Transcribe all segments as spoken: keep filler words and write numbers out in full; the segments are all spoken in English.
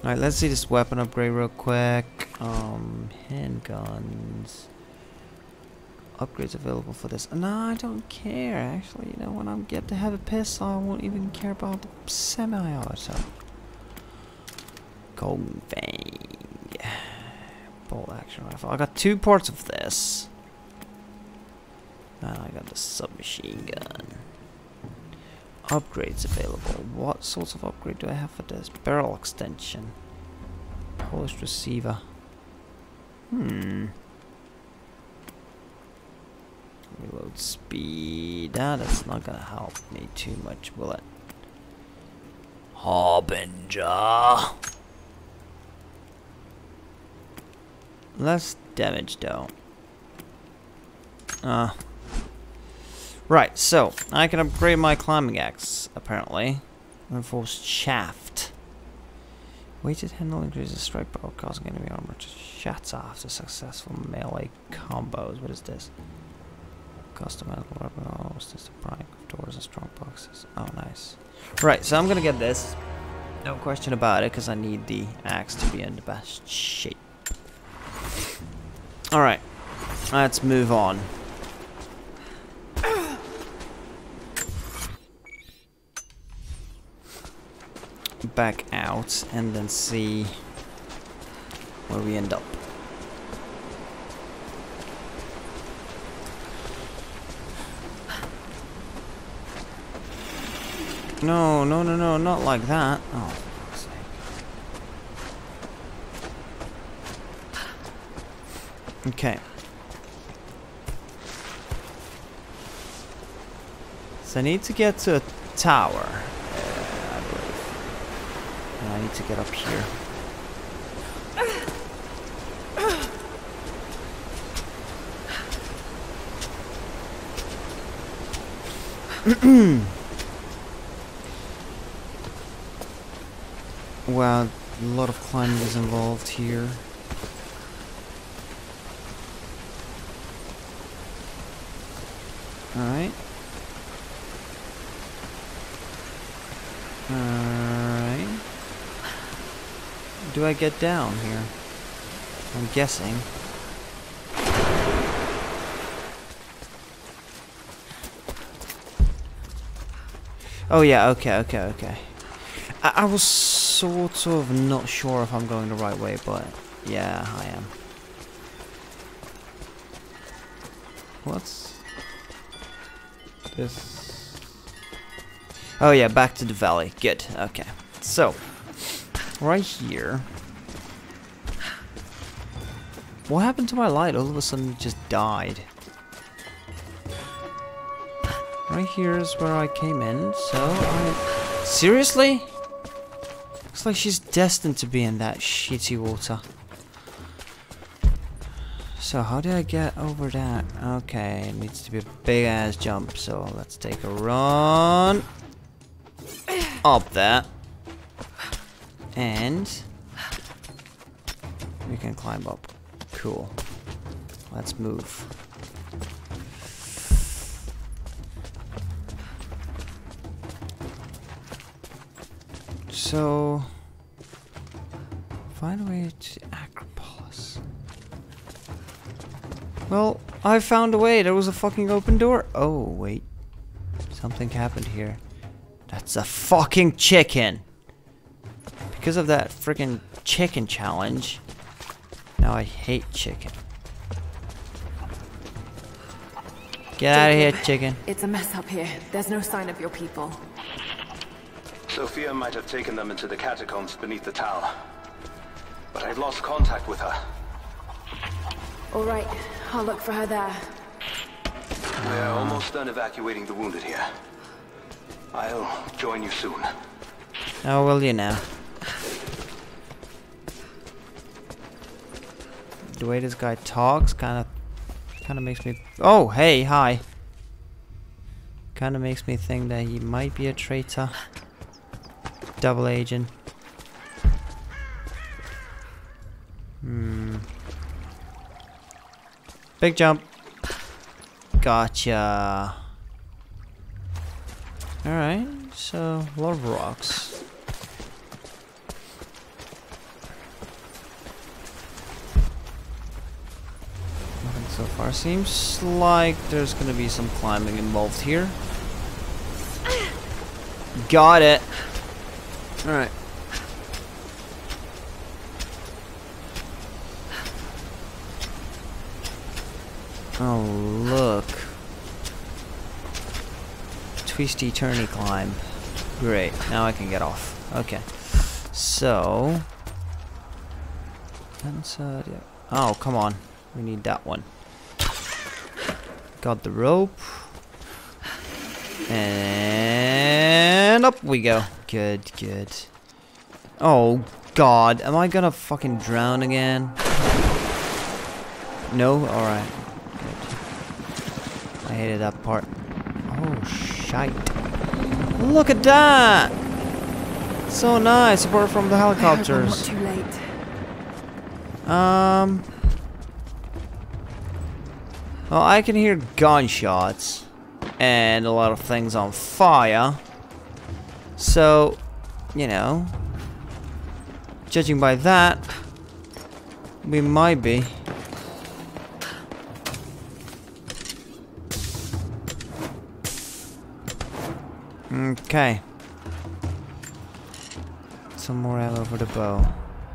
Alright, let's see this weapon upgrade real quick. Um, handguns. Upgrades available for this. No, I don't care. Actually, you know, when I get to have a pistol, I won't even care about the semi-auto. Golden Fang. Bolt action rifle. I got two parts of this. And I got the submachine gun. Upgrades available. What sorts of upgrade do I have for this? Barrel extension. Polished receiver. Hmm. Reload speed. Ah, that's not gonna help me too much, will it? Harbinger. Less damage though. Uh. Right, so I can upgrade my climbing axe, apparently. Reinforced shaft. Weighted handle increases strike power, causing enemy armor to shatter after successful melee combos. What is this? Custom medical weapon. Oh, is this the prying of doors and strong boxes? Oh, nice. Right, so I'm gonna get this. No question about it, because I need the axe to be in the best shape. Alright, let's move on. Back out and then see where we end up. No, no, no, no, not like that. Oh, for fuck's sake. Okay. So I need to get to a tower. I need to get up here. Wow, a lot of climbing is involved here. Alright. Alright. Do I get down here? I'm guessing. Oh yeah, okay, okay, okay. I, I was sort of not sure if I'm going the right way, but yeah, I am. What's this? Oh yeah, back to the valley. Good, okay. So, right here. What happened to my light? All of a sudden it just died. Right here is where I came in, so I... Seriously? Looks like she's destined to be in that shitty water. So how do I get over that? Okay, it needs to be a big ass jump, so let's take a run. Up there. And we can climb up. Cool. Let's move. So find a way to Acropolis. Well, I found a way. There was a fucking open door. Oh wait. Something happened here. That's a fucking chicken. Because of that freaking chicken challenge, now I hate chicken. Get out of here, chicken. It's a mess up here. There's no sign of your people. Sofia might have taken them into the catacombs beneath the tower. But I've lost contact with her. All right, I'll look for her there. We're almost done evacuating the wounded here. I'll join you soon. How will you now? The way this guy talks kind of kind of makes me... Oh, hey, hi. Kind of makes me think that he might be a traitor. Double agent. Hmm. Big jump. Gotcha. Alright, so a lot of rocks. far seems like there's gonna be some climbing involved here. Got it. Alright. Oh, look. Twisty turny climb. Great. Now I can get off. Okay. So. And, uh, yeah. Oh, come on. We need that one. Got the rope. And up we go. Good, good. Oh, God. Am I gonna fucking drown again? No? Alright. Good. I hated that part. Oh, shite. Look at that! So nice, apart from the helicopters. I hope I'm not too late. Um. Well, I can hear gunshots and a lot of things on fire. So, you know, judging by that, we might be. Okay. Some more ammo for the bow.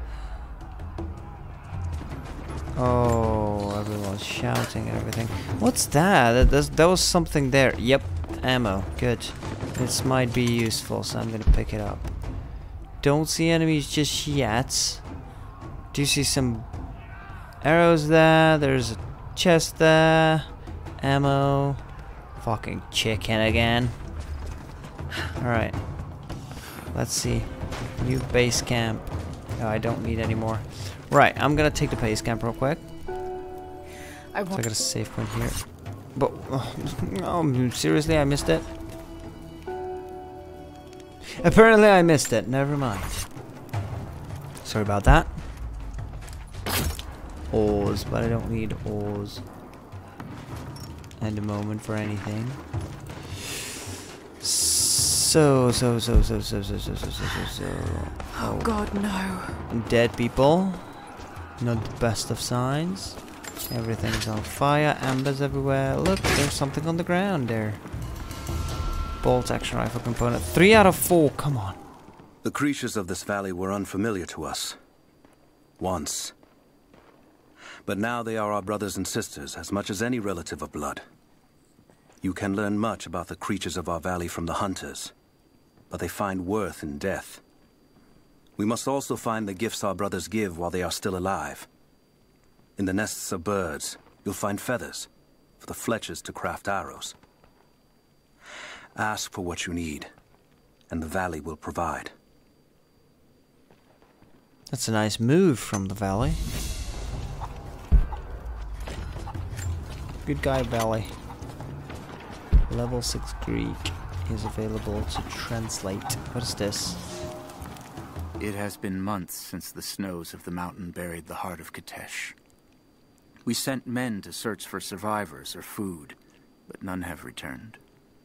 Oh, everyone's shouting and everything. What's that? That, that's, that was something there. Yep, ammo. Good. This might be useful, so I'm gonna pick it up. Don't see enemies just yet. Do you see some arrows there? There's a chest there. Ammo. Fucking chicken again. Alright. Let's see. New base camp. Oh, I don't need any more. Right, I'm gonna take the base camp real quick. I So want I got a safe point here. But, oh, oh, seriously, I missed it? Apparently I missed it. Never mind. Sorry about that. Ores, but I don't need ores at the moment for anything. So, so, so, so, so, so, so, so, so, so, so. Oh, Oh, God, no. dead people. Not the best of signs. Everything's on fire. Embers everywhere. Look, there's something on the ground there. Bolt action rifle component. Three out of four. Come on. The creatures of this valley were unfamiliar to us. Once. But now they are our brothers and sisters as much as any relative of blood. You can learn much about the creatures of our valley from the hunters, but they find worth in death. We must also find the gifts our brothers give while they are still alive. In the nests of birds, you'll find feathers for the fletchers to craft arrows. Ask for what you need, and the valley will provide. That's a nice move from the valley. Good guy, valley. Level six Greek is available to translate. What is this? It has been months since the snows of the mountain buried the heart of Katesh. We sent men to search for survivors or food, but none have returned.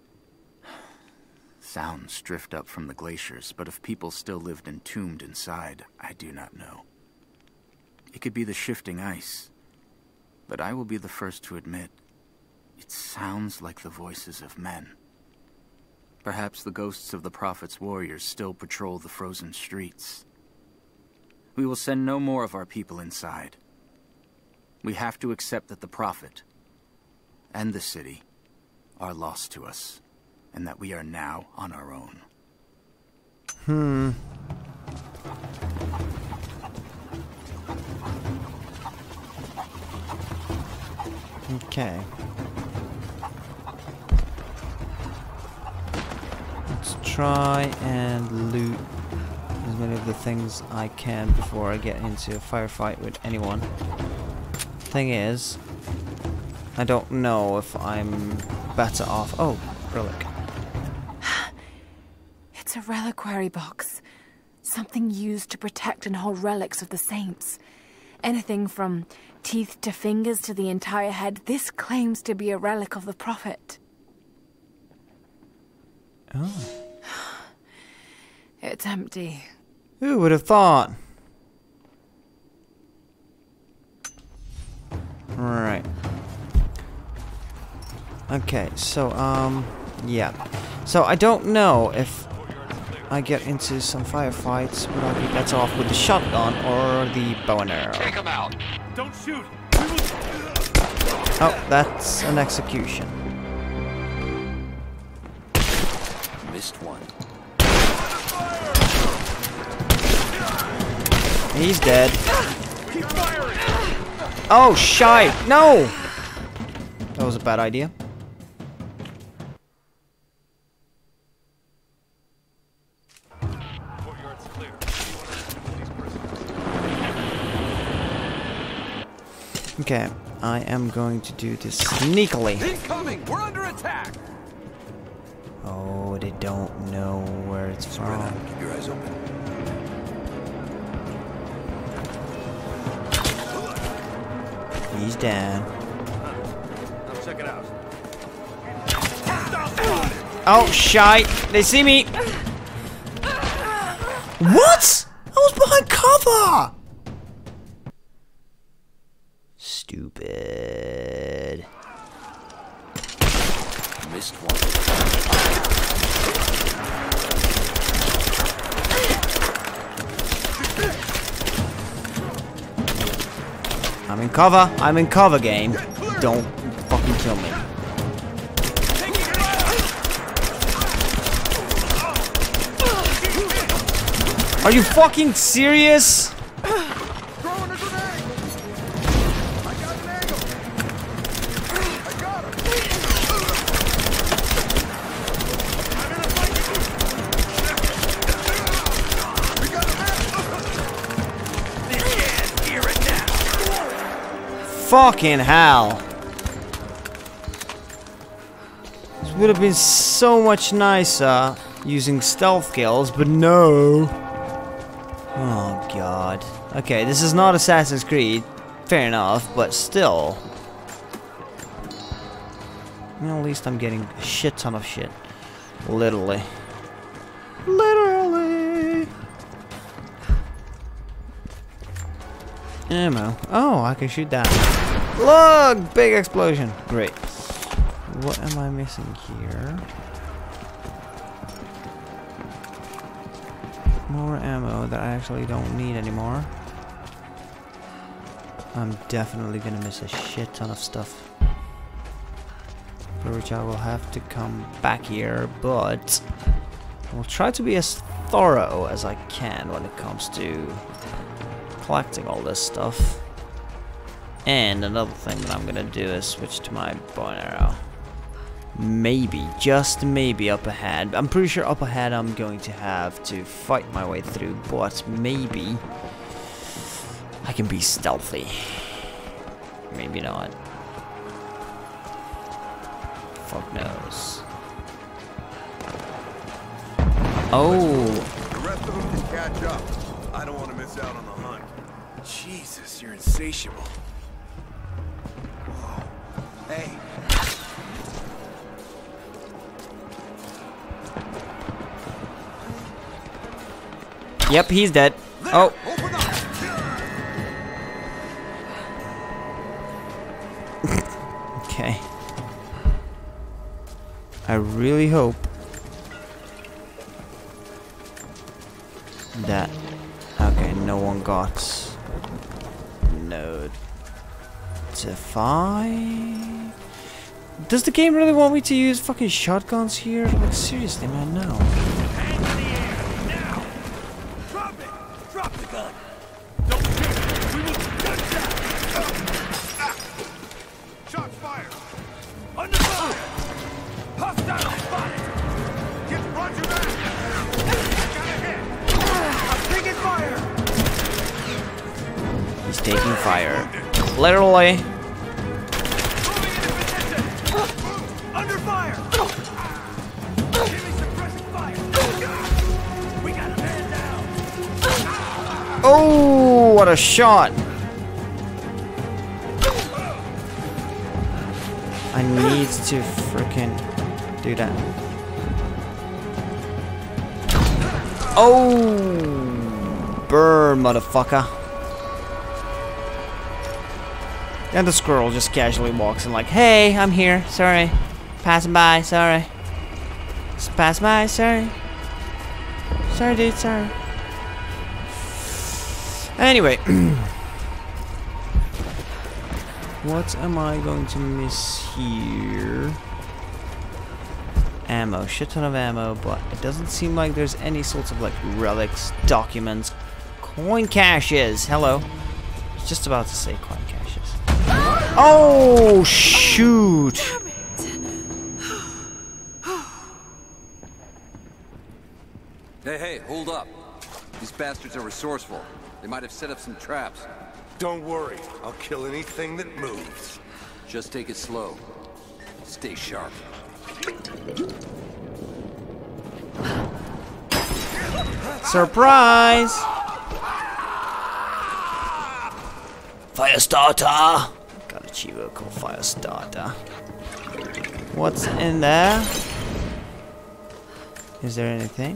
Sounds drift up from the glaciers, but if people still lived entombed inside, I do not know. It could be the shifting ice, but I will be the first to admit, it sounds like the voices of men. Perhaps the ghosts of the Prophet's warriors still patrol the frozen streets. We will send no more of our people inside. We have to accept that the Prophet and the city are lost to us, and that we are now on our own. Hmm. Okay. Let's try and loot as many of the things I can before I get into a firefight with anyone. Thing is, I don't know if I'm better off. Oh, relic. It's a reliquary box. Something used to protect and hold relics of the saints. Anything from teeth to fingers to the entire head. This claims to be a relic of the Prophet. Oh. It's empty. Who would have thought? Right. Okay, so, um, yeah. So, I don't know if I get into some firefights, would I be better off with the shotgun or the bow and arrow? Take him out. Don't shoot. Oh, that's an execution. Missed one. He's dead. Oh, shite! No! That was a bad idea. Okay, I am going to do this sneakily. Incoming! We're under attack! Oh, they don't know where it's from. Keep your eyes open. He's down. I'll check it out. Oh, shite! They see me! What? I was behind cover! Stupid. Missed one. I'm in cover. I'm in cover, game. Don't fucking kill me. Are you fucking serious? Fucking hell. This would have been so much nicer using stealth kills, but no. Oh god. Okay, this is not Assassin's Creed. Fair enough, but still. Well, at least I'm getting a shit ton of shit. Literally. Literally. Ammo. Oh, I can shoot that. Look! Big explosion. Great. What am I missing here? More ammo that I actually don't need anymore. I'm definitely gonna miss a shit ton of stuff. For which I will have to come back here, but I will try to be as thorough as I can when it comes to collecting all this stuff. And another thing that I'm gonna do is switch to my bow and arrow. Maybe, just maybe up ahead. I'm pretty sure up ahead I'm going to have to fight my way through, but maybe I can be stealthy. Maybe not. Fuck knows. Oh. The rest of them can catch up. I don't want to miss out on the hunt. Jesus, you're insatiable. Whoa. Hey. Yep, he's dead. There, oh. Open up. Okay. I really hope that okay, no one got notified. Does the game really want me to use fucking shotguns here? Like seriously, man, no. Hands in the air now. Drop it. Drop the gun. Don't shoot. We will gun shot. Shots fired. Under fire. Hostile spotted. Get Roger back. Got a hit. I'm taking fire. He's taking fire. Literally. Under fire. Give me suppressing fire. We got a man down. Oh, what a shot. I need to freaking do that. Oh, burn, motherfucker. And the squirrel just casually walks in like, hey, I'm here, sorry. Passing by, sorry. Just pass by, sorry. Sorry, dude, sorry. Anyway. What am I going to miss here? Ammo. Shit ton of ammo, but it doesn't seem like there's any sorts of like relics, documents, coin caches. Hello. I was just about to say coin caches. Oh, shoot. Hey, hey, hold up. These bastards are resourceful. They might have set up some traps. Don't worry, I'll kill anything that moves. Just take it slow. Stay sharp. Surprise! Fire starter! Got a Chivo called Fire Starter. What's in there? Is there anything?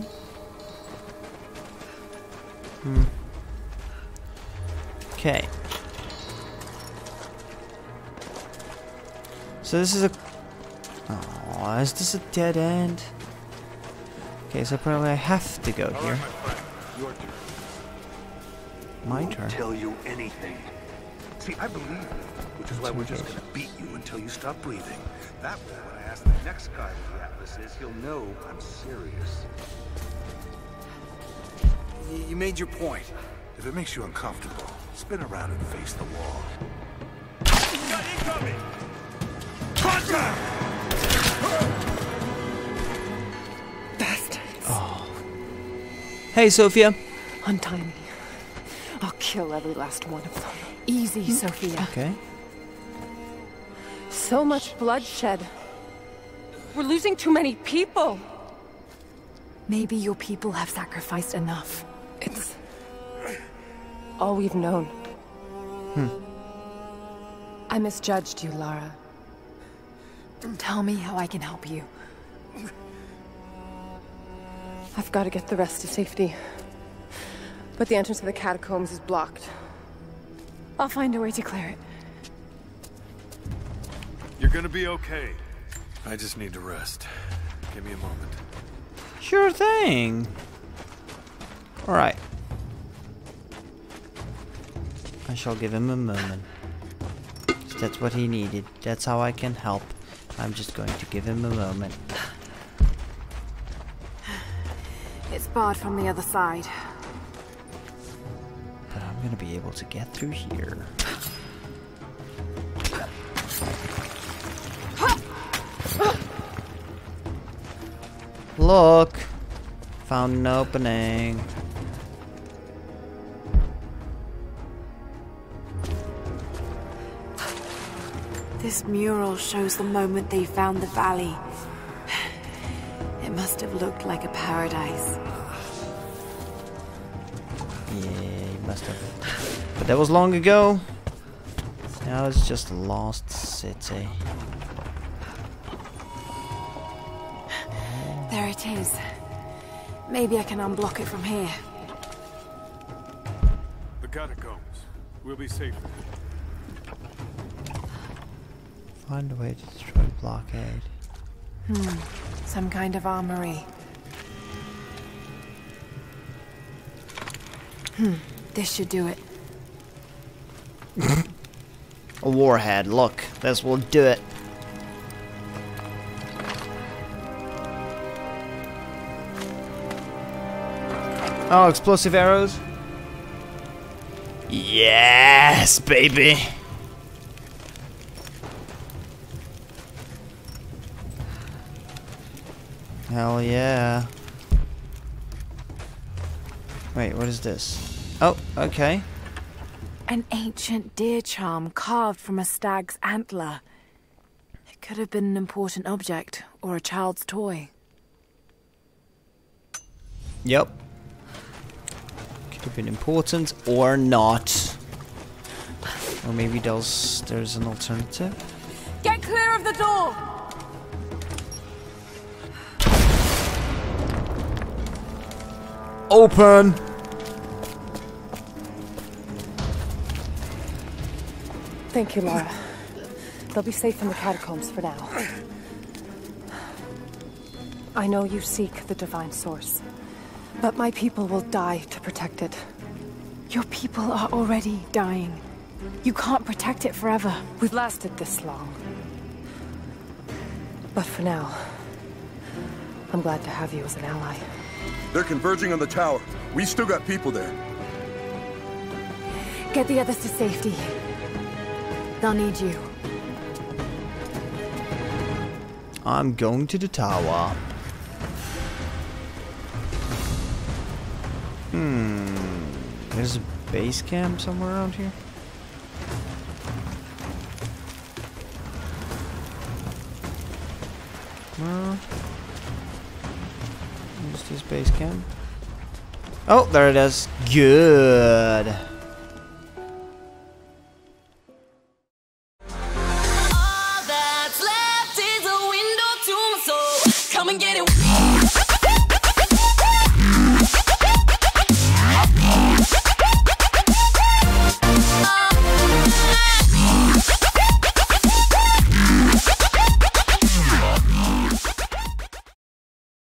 Hmm. Okay. So this is a... Oh, is this a dead end? Okay, so apparently I have to go here. Your turn. My Won't turn. tell you anything. See, I believe you, which is why we're just gonna beat you until you stop breathing. That way, when I ask the next guy what the Atlas is, he'll know I'm serious. Y you made your point. If it makes you uncomfortable, spin around and face the wall. Got incoming! Contact! Bastards. Oh. Hey, Sofia. Untie me. I'll kill every last one of them. Easy, Sofia. Okay. So much bloodshed. We're losing too many people. Maybe your people have sacrificed enough. It's all we've known. Hmm. I misjudged you, Lara. Tell me how I can help you. I've got to get the rest to safety. But the entrance to the catacombs is blocked. I'll find a way to clear it. You're gonna be okay. I just need to rest. Give me a moment. Sure thing. Alright. I shall give him a moment. That's what he needed. That's how I can help. I'm just going to give him a moment. It's barred from the other side. But I'm gonna be able to get through here. Look! Found an opening. This mural shows the moment they found the valley. It must have looked like a paradise. Yeah, he must have. But that was long ago. Now it's just a lost city. There it is. Maybe I can unblock it from here. The catacombs. We'll be safe. Find a way to destroy the blockade. Hmm. Some kind of armory. Hmm. This should do it. A warhead. Look, this will do it. Oh, explosive arrows. Yes, baby. Hell yeah. Wait, what is this? Oh, okay. An ancient deer charm carved from a stag's antler. It could have been an important object or a child's toy. Yep. Could have been important or not. Or maybe there's, there's an alternative. Get clear of the door! Open! Thank you, Lara. They'll be safe in the catacombs for now. I know you seek the divine source, but my people will die to protect it. Your people are already dying. You can't protect it forever. We've lasted this long. But for now, I'm glad to have you as an ally. They're converging on the tower. We still got people there. Get the others to safety. They'll need you. I'm going to the tower. Hmm. There's a base camp somewhere around here. No. Where's this base camp? Oh, there it is. Good.